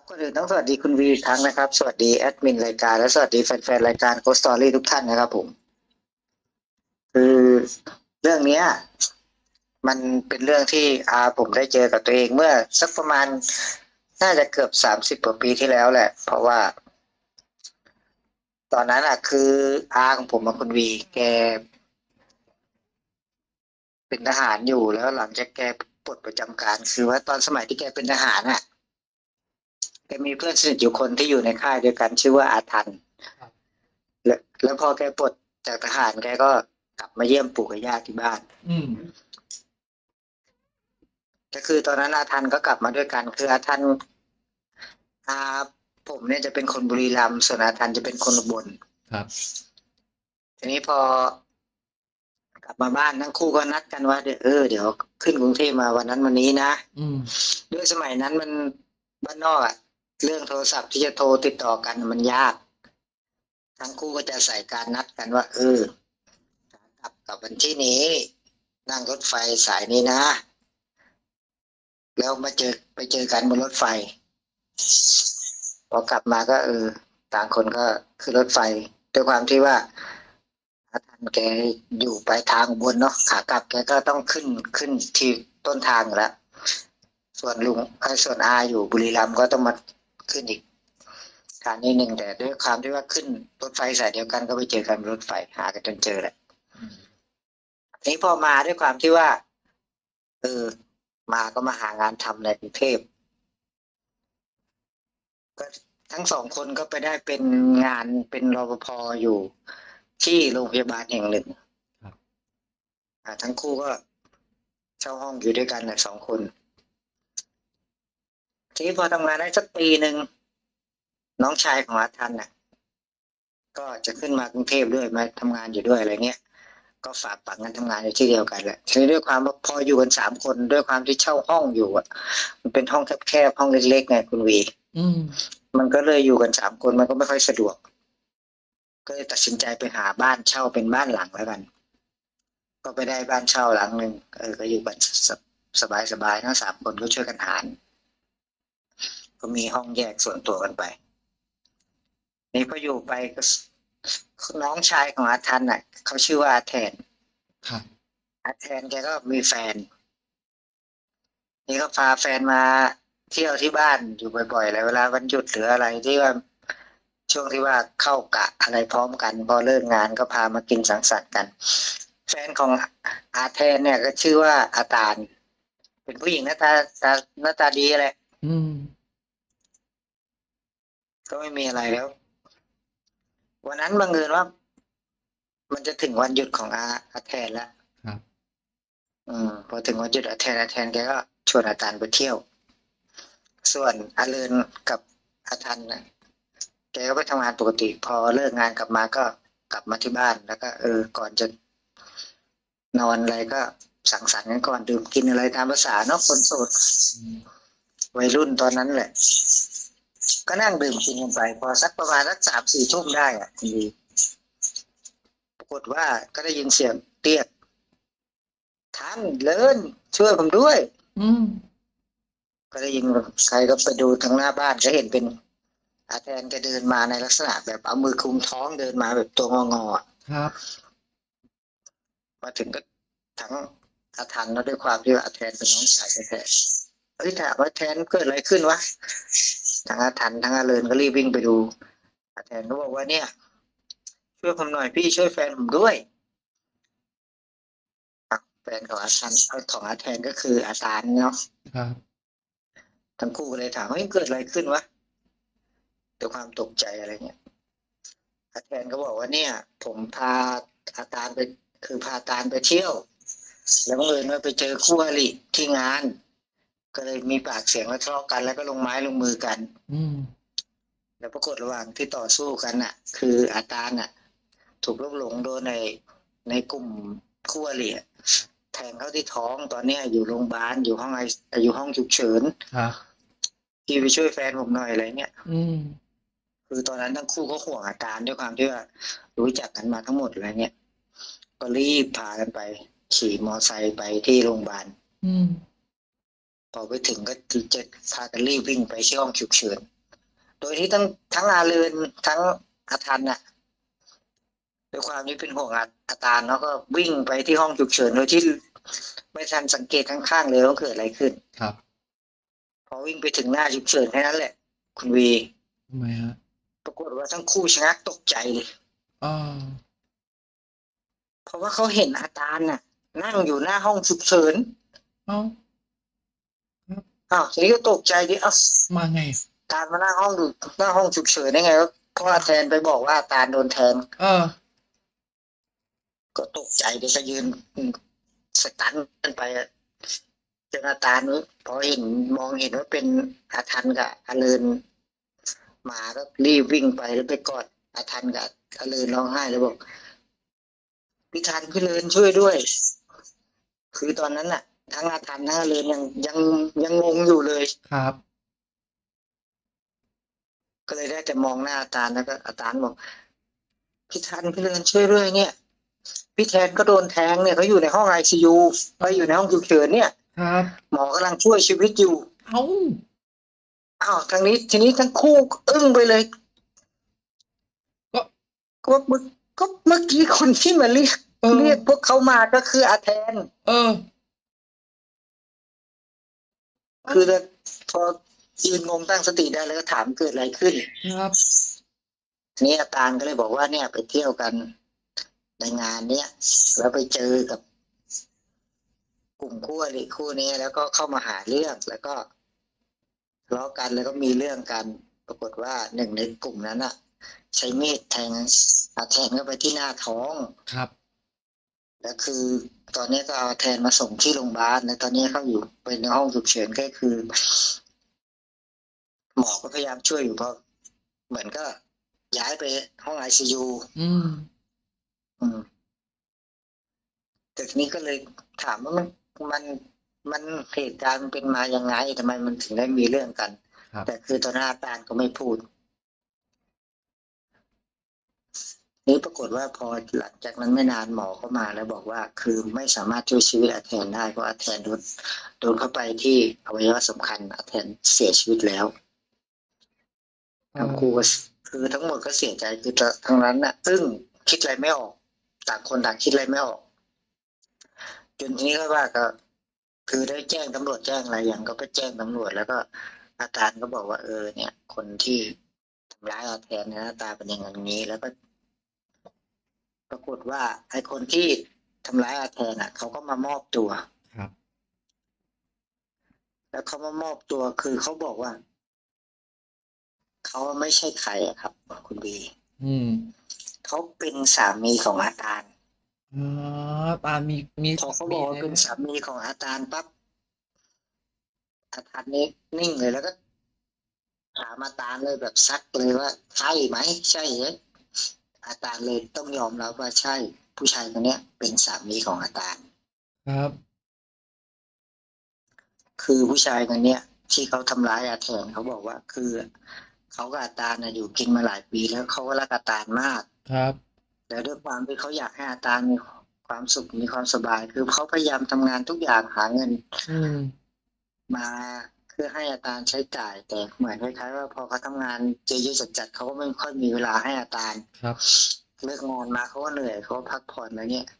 ก่อนอื่นต้องสวัสดีคุณวีอีกครั้งนะครับสวัสดีแอดมินรายการและสวัสดีแฟนๆรายการโกสตอรี่ทุกท่านนะครับผมคือเรื่องเนี้ยมันเป็นเรื่องที่ผมได้เจอกับตัวเองเมื่อสักประมาณน่าจะเกือบ30 กว่าปีที่แล้วแหละเพราะว่าตอนนั้นคือของผมคุณวีแกเป็นทหารอยู่แล้วหลังจากแกปลดประจำการคือว่าตอนสมัยที่แกเป็นทหารแกมีเพื่อนสนิทอยู่คนที่อยู่ในค่ายเดียวกันชื่อว่าอาทันแล้วพอแกปลดจากทหารแกก็กลับมาเยี่ยมปู่กับย่าที่บ้านก็คือตอนนั้นอาทันก็กลับมาด้วยกันคืออาทันอาผมเนี่ยจะเป็นคนบุรีรัมย์ส่วนอาทันจะเป็นคนอุบลครับทีนี้พอกลับมาบ้านทั้งคู่ก็นัดกันว่าเดี๋ยวขึ้นกรุงเทพมาวันนั้นวันนี้นะด้วยสมัยนั้นมันบ้านนอกเรื่องโทรศัพท์ที่จะโทรติดต่อกันมันยากทั้งคู่ก็จะใส่การนัดกันว่ากลับวันที่นี้นั่งรถไฟสายนี้นะแล้วไปเจอกันบนรถไฟพอกลับมาก็ต่างคนก็ขึ้นรถไฟด้วยความที่ว่าท่านแกอยู่ปลายทางบนเนาะขากลับแกก็ต้องขึ้นที่ต้นทางแล้วส่วนส่วนอาอยู่บุรีรัมย์ก็ต้องมาขึ้นอีกสถานีหนึ่งแต่ด้วยความที่ว่าขึ้นรถไฟสายเดียวกันก็ไปเจอกันบนรถไฟหากันจนเจอแหละทีนี้พอมาด้วยความที่ว่ามาก็มาหางานทำในกรุงเทพก็ทั้งสองคนก็ไปได้เป็นงานเป็นรปภอยู่ที่โรงพยาบาลแห่งหนึ่งทั้งคู่ก็เช่าห้องอยู่ด้วยกันแหละ2 คนทีนี้พอทำงานได้สักปีหนึ่งน้องชายของอาทันก็จะขึ้นมากรุงเทพด้วยมาทำงานอยู่ด้วยอะไรเงี้ยก็ฝากปังกันทำงานอยู่ที่เดียวกันแหละทีนี้ด้วยความพออยู่กัน3 คนด้วยความที่เช่าห้องอยู่มันเป็นห้องแคบๆห้องเล็กๆไงคุณวีมันก็เลยอยู่กัน3 คนมันก็ไม่ค่อยสะดวกก็เลยตัดสินใจไปหาบ้านเช่าเป็นบ้านหลังแล้วกันก็ไปได้บ้านเช่าหลังหนึ่งก็อยู่กันสบายๆทั้ง3 คนก็ช่วยกันหารก็มีห้องแยกส่วนตัวกันไปนี่พออยู่ไปก็น้องชายของอาทันเขาชื่อว่าอาแทนอาแทนแกก็มีแฟนนี่ก็พาแฟนมาเที่ยวที่บ้านอยู่บ่อยๆเลยเวลาวันหยุดหรืออะไรที่ว่าช่วงที่ว่าเข้ากะอะไรพร้อมกันพอเลิกงานก็พามากินสังสรรค์กันแฟนของอาแทนเนี่ยก็ชื่อว่าอาตาลเป็นผู้หญิงหน้าตาดีแหละก็ไม่มีอะไรแล้ววันนั้นบังเอิญว่ามันจะถึงวันหยุดของอาแทนแล้วพอถึงวันหยุดอาแทนแกก็ชวนอาตาลไปเที่ยวส่วนอาเลินกับอาทันแกก็ไปทำงานปกติพอเลิกงานกลับมาก็กลับมาที่บ้านแล้วก็ก่อนจะนอนอะไรก็สังสรรค์กันก่อนดื่มกินอะไรตามภาษาเนาะคนโสดวัยรุ่นตอนนั้นแหละก็นั่งดื่มกินกันไปพอสักประมาณสัก3-4 ทุ่มได้คุณดีปรากฏว่าก็ได้ยินเสียงเรียกท่านเลินช่วยผมด้วยก็ได้ยินใครก็ไปดูทางหน้าบ้านก็เห็นเป็นอาแทนแกเดินมาในลักษณะแบบเอามือคุมท้องเดินมาแบบตัวงอๆครับมาถึงก็ทั้งอาทันแล้วด้วยความที่ว่าอาแทนเป็นน้องชายแท้ๆถามว่าแทนเกิดอะไรขึ้นวะทั้งอาทันทั้งอาเลินก็รีบวิ่งไปดูอาแทนก็บอกว่าเนี่ยช่วยผมหน่อยพี่ช่วยแฟนผมด้วยแฟนของอาทันของอาแทนก็คืออาตาลเนาะทั้งคู่ก็เลยถามว่าเกิดอะไรขึ้นวะด้วยความตกใจอะไรเงี้ยอาแทนก็บอกว่าเนี่ยผมพาอาตาลไปคือพาตาลไปเที่ยวแล้วบังเอิญว่าไปเจอคู่อริที่งานก็เลยมีปากเสียงและทะเลาะกันแล้วก็ลงไม้ลงมือกันแล้วปรากฏระหว่างที่ต่อสู้กันคืออาตาลถูกลูกหลงโดนในกลุ่มคู่อริแทงเข้าที่ท้องตอนนี้อยู่โรงพยาบาลอยู่ห้องฉุกเฉินพี่ไปช่วยแฟนผมหน่อยอะไรเนี่ยคือตอนนั้นทั้งคู่ก็ห่วงอาการด้วยความที่ว่ารู้จักกันมาทั้งหมดอะไรเนี่ยก็รีบพากันไปขี่มอไซค์ไปที่โรงพยาบาลพอไปถึงก็จะพากันรีบวิ่งไปที่ห้องฉุกเฉินโดยที่ทั้งอาเรินทั้งอาทันน่ะด้วยความที่เป็นห่วงอาตาเนาะก็วิ่งไปที่ห้องฉุกเฉินโดยที่ไม่ทันสังเกตข้างๆเลยว่าเกิดอะไรขึ้นครับพอวิ่งไปถึงหน้าฉุกเฉินแค่นั้นแหละคุณวีทำไมฮะปรากฏว่าทั้งคู่ชะงักตกใจเลยอ๋อเพราะว่าเขาเห็นอาตาน่ะนั่งอยู่หน้าห้องฉุกเฉินเอ้าทีนี้ก็ตกใจดิมาไงตาลมาหน้าห้องอยู่หน้าห้องฉุกเฉินได้ไงก็เพราะว่าแทนไปบอกว่าตาลโดนแทงก็ตกใจเดี๋ยวจะยืนสตันกันไปจนอาตาลพอมองเห็นว่าเป็นอาทันกับอาเลินมาก็รีบวิ่งไปแล้วไปกอดอาทันกับอาเลินร้องไห้แล้วบอกพี่ทันพี่เลินช่วยด้วยคือตอนนั้นน่ะทั้งอาทันทั้งอาเลินยังงงอยู่เลยครับก็เลยได้แต่มองหน้าอาตาลแล้วก็อาตาลบอกพี่ทันพี่เลินช่วยด้วยเนี่ยพี่แทนก็โดนแทงเนี่ยเขาอยู่ในห้อง ICU เขาอยู่ในห้องฉุกเฉินเนี่ยครับหมอกำลังช่วยชีวิตอยู่ทางนี้ทีนี้ทั้งคู่อึ้งไปเลยก็เมื่อกี้คนที่มาเรียกพวกเขามาก็คืออาแทนคือพอยืนงงตั้งสติได้แล้วก็ถามเกิดอะไรขึ้นครับนี่อาตาลก็เลยบอกว่าเนี่ยไปเที่ยวกันในงานเนี้ยแล้วไปเจอกับกลุ่มคู่อริคู่นี้แล้วก็เข้ามาหาเรื่องแล้วก็ทะเลาะกันแล้วก็มีเรื่องกันปรากฏว่าหนึ่งในกลุ่มนั้นอ่ะใช้มีดแทงเข้าไปที่หน้าท้องครับแล้วคือตอนนี้ก็เอาแทนมาส่งที่โรงพยาบาลแล้วตอนนี้เขาอยู่เป็นในห้องฉุกเฉินก็คือหมอก็พยายามช่วยอยู่เพราะเหมือนก็ย้ายไปห้อง ICU แต่ทีนี้ก็เลยถามว่ามันเหตุการณ์มันเป็นมายังไงทำไมมันถึงได้มีเรื่องกันแต่คือตอนหน้าอาจารย์ก็ไม่พูดนี่ปรากฏว่าพอหลังจากนั้นไม่นานหมอก็มาแล้วบอกว่าคือไม่สามารถช่วยชีวิตอาแทนได้เพราะอาแทนโดนเข้าไปที่อวัยวะสำคัญอาแทนเสียชีวิตแล้วทั้งคู่คือทั้งหมดก็เสียใจคือทั้งนั้นน่ะซึ่งคิดอะไรไม่ออกต่างคนต่างคิดอะไรไม่ออกจนทีนี้ก็ว่าก็คือได้แจ้งตำรวจแจ้งอะไรอย่างก็ไปแจ้งตำรวจแล้วก็อาจารย์ก็บอกว่าเนี่ยคนที่ทำร้ายอาแทนหน้าตาเป็นอย่างนี้แล้วก็ปรากฏว่าไอ้คนที่ทำร้ายอาแทนเขาก็มามอบตัวครับแล้วเขามามอบตัวคือเขาบอกว่าเขาไม่ใช่ใครครับคุณบีเขาเป็นสามีของอาตาลตาลมีพอเขาบอกว่าเป็นสามีของอาตาลปั๊บอาตาลนี้นิ่งเลยแล้วก็ถามอาตาลเลยแบบซักเลยว่าใช่ไหมใช่ไหมอาตาลเลยต้องยอมรับว่าใช่ผู้ชายคนนี้เป็นสามีของอาตาลครับคือผู้ชายคนนี้ที่เขาทำร้ายอาแทนเขาบอกว่าคือเขากับอาตาลอยู่กินมาหลายปีแล้วเขาก็รักอาตาลมากครับแต่ด้วยความที่เขาอยากให้อาตาลมีความสุขมีความสบายคือเขาพยายามทำงานทุกอย่างหาเงินมาเพื่อให้อาตาลใช้จ่ายแต่เหมือนคล้ายๆว่าพอเขาทำงานเยอะๆจัดๆเขาก็ไม่ค่อยมีเวลาให้อาตาลครับเลิกงานมาเขาก็เหนื่อยเขาพักผ่อนอะไรเงี้ย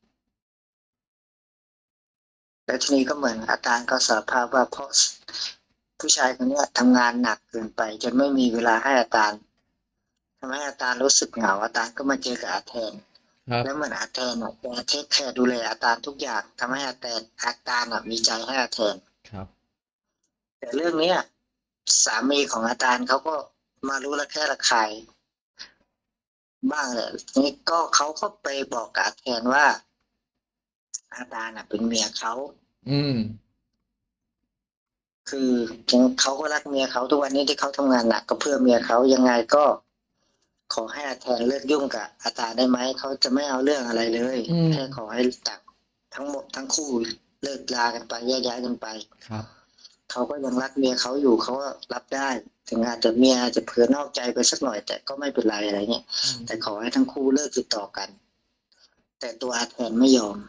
แล้วทีนี้ก็เหมือนอาตาลก็สารภาพว่าเพราะผู้ชายคนนี้ทำงานหนักเกินไปจนไม่มีเวลาให้อาตาลทำให้อาตาลรู้สึกเหงาอาตาลก็มาเจอกับอาแทนแล้วเหมือนอาแทนแกเทคแคร์ดูแลอาตาลทุกอย่างทำให้อาตาลมีใจให้อาแทนครับแต่เรื่องนี้สามีของอาตาลเขาก็มารู้ละแค่ระคายบ้างแหละนี่ก็เขาก็ไปบอกกับอาแทนว่าอาตาลเป็นเมียเขาคือเขาก็รักเมียเขาทุกวันนี้ที่เขาทำงานหนักก็เพื่อเมียเขายังไงก็ขอให้อาแทนเลิกยุ่งกับอาตาได้ไหมเขาจะไม่เอาเรื่องอะไรเลยแค่ขอให้ตักทั้งหมดทั้งคู่เลิกลากันไปแยกย้ายกันไปครับเขาก็ยังรักเมียเขาอยู่เขาก็รับได้ถึงอาจจะเมียจะเผลอนอกใจไปสักหน่อยแต่ก็ไม่เป็นไรอะไรเงี้ยแต่ขอให้ทั้งคู่เลิกติดต่อกันแต่ตัวอาแทนไม่ยอม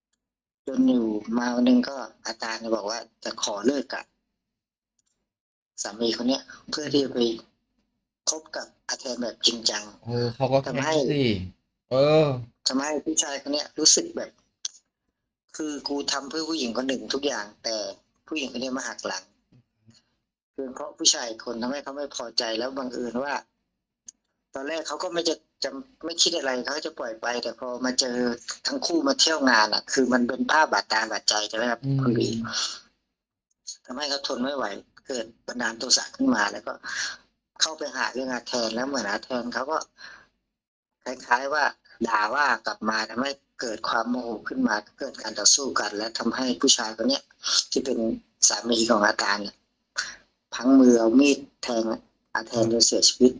จนอยู่มาวันหนึ่งก็อาจารย์บอกว่าจะขอเลิกกับสามีคนเนี้ยเพื่อที่จะไปคบกับอาแทนแบบจริงจังเขาก็ทำแค้นให้สิทำให้ผู้ชายคนเนี้ยรู้สึกแบบ คือกูทำเพื่อผู้หญิงคนหนึ่งทุกอย่าง แต่ผู้หญิงคนนี้มาหักหลังคือเพราะผู้ชายคนทำให้เขาไม่พอใจแล้วบังเอิญว่า ตอนแรกเขาก็จะไม่คิดอะไรเขาจะปล่อยไป แต่พอมาเจอทั้งคู่มาเที่ยวงานอ่ะ คือมันเป็นภาพบาดตาบาดใจใช่ไหมครับคุณลีทำให้เขาทนไม่ไหว เกิดบันดาลโทสะขึ้นมาแล้วก็เข้าไปหาเรื่องอาแทนแล้วเหมือนอาแทนเขาก็คล้ายๆว่าด่าว่ากลับมาทำให้เกิดความโมโหขึ้นมาเกิดการต่อสู้กัน และทำให้ผู้ชายคนนี้ที่เป็นสามีของอาตาเนี่ยพังมือเอามีดแทงอาแทนจนเสียชีวิต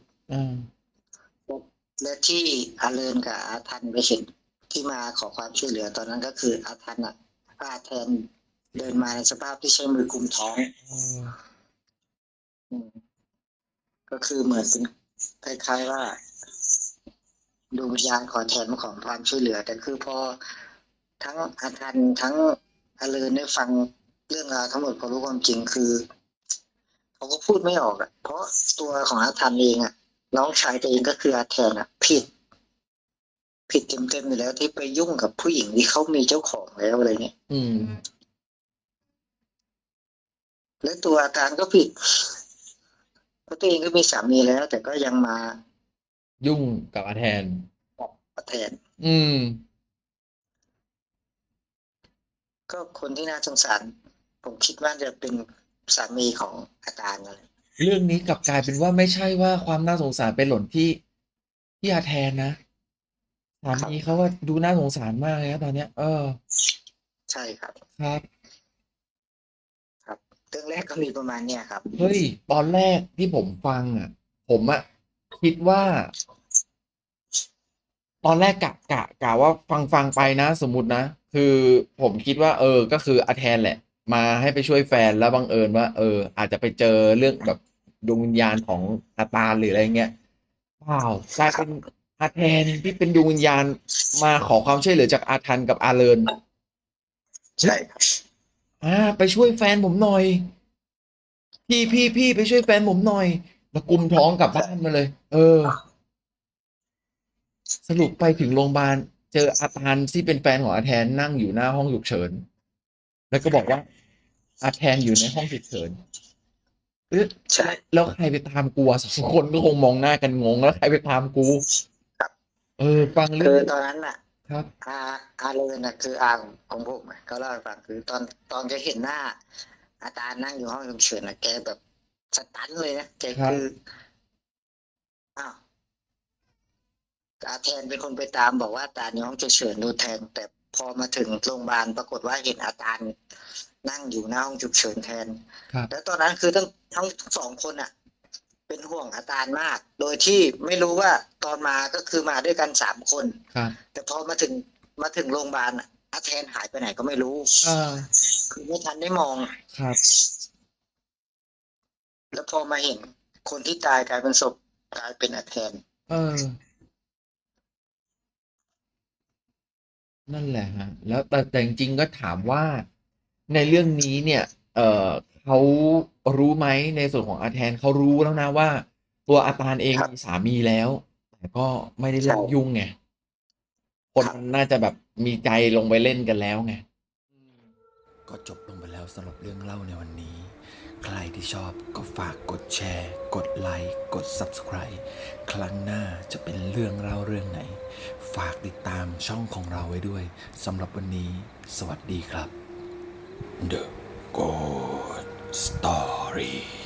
และที่อาเลินกับอาทันไปเห็นที่มาขอความช่วยเหลือตอนนั้นก็คืออาทันอาแทนเดินมาในสภาพที่ใช้มือกุมท้องก็คือเหมือนเป็นคล้ายๆว่าดวงวิญญาณขอแทนมาขอความช่วยเหลือแต่คือพอทั้งอาทันทั้งอาเลินได้ฟังเรื่องราวทั้งหมดพอรู้ความจริงคือเขาก็พูดไม่ออกเพราะตัวของอาทันเองน้องชายตัวเองก็คืออาแทนผิดเต็มๆอยู่แล้วที่ไปยุ่งกับผู้หญิงที่เขามีเจ้าของแล้วอะไรเนี่ยและตัวอาการก็ผิดเพราะตัวเองก็มีสามีแล้วแต่ก็ยังมายุ่งกับอาแทนก็คนที่น่าสงสารผมคิดว่าจะเป็นสามีของอาจารย์อะไรเรื่องนี้กลับกลายเป็นว่าไม่ใช่ว่าความน่าสงสารเป็นหล่นที่อาแทนนะสามีเขาว่าดูน่าสงสารมากเลยนะตอนเนี้ยใช่ครับครับเรื่องแรกก็มีประมาณเนี้ยครับเฮ้ยตอนแรกที่ผมฟังผมคิดว่าตอนแรกกะว่าฟังไปนะสมมุตินะคือผมคิดว่าก็คืออาแทนแหละมาให้ไปช่วยแฟนแล้วบังเอิญว่าอาจจะไปเจอเรื่องแบบดวงวิญญาณของอาตาหรืออะไรเงี้ยเปล่ากลายเป็นอาแทนที่เป็นดวงวิญญาณมาขอความช่วยเหลือจากอาทันกับอาเลินใช่ครับไปช่วยแฟนผมหน่อยพี่ไปช่วยแฟนผมหน่อยแล้วกุมท้องกลับบ้านมาเลยสรุปไปถึงโรงพยาบาลเจออาแทนที่เป็นแฟนของอาแทนนั่งอยู่หน้าห้องฉุกเฉินแล้วก็บอกว่าอาแทนอยู่ในห้องฉุกเฉินใช่แล้วใครไปตามกูสองคนก็คงมองหน้ากันงงแล้วใครไปตามกูครับฟังเรื่องคือตอนนั้นครับอาเลยคืออาของผมเขาเล่าให้ฟังคือตอนแกเห็นหน้าอาตานั่งอยู่ห้องฉุกเฉินแกแบบสตันเลยนะแกคืออ้าวอาแทนเป็นคนไปตามบอกว่าอาตาในห้องฉุกเฉินโดนแทงแต่พอมาถึงโรงพยาบาลปรากฏว่าเห็นอาตานั่งอยู่หน้าห้องฉุกเฉินแทนแล้วตอนนั้นคือทั้งสองคนเป็นห่วงอาตามากโดยที่ไม่รู้ว่าตอนมาก็คือมาด้วยกัน3 คนแต่พอมาถึงโรงพยาบาลอาแทนหายไปไหนก็ไม่รู้คือไม่ทันได้มองครับแล้วพอมาเห็นคนที่ตายกลายเป็นศพกลายเป็นอาแทนนั่นแหละฮะแล้วแต่จริงๆก็ถามว่าในเรื่องนี้เนี่ยเขารู้ไหมในส่วนของอาแทนเขารู้แล้วนะว่าตัวอาตานเองมีสามีแล้วแต่ก็ไม่ได้เล่นยุ่งไงคนมันน่าจะแบบมีใจลงไปเล่นกันแล้วไงก็จบลงไปแล้วสำหรับเรื่องเล่าในวันนี้ใครที่ชอบก็ฝากกดแชร์กดไลค์กด Subscribe ครั้งหน้าจะเป็นเรื่องเล่าเรื่องไหนฝากติดตามช่องของเราไว้ด้วยสำหรับวันนี้สวัสดีครับ The Ghost Story